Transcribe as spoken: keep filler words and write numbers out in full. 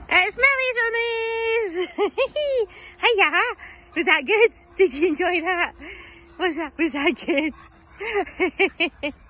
It's Smelly Zoomies! Hiya! Was that good? Did you enjoy that? Was that, was that good?